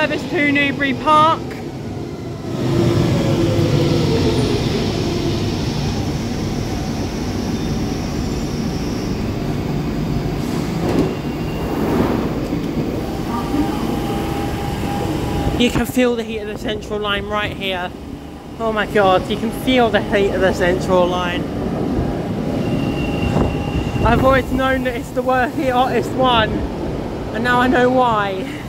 service to Newbury Park. You can feel the heat of the central line right here. Oh my god, you can feel the heat of the central line. I've always known that it's the hottest one, and now I know why.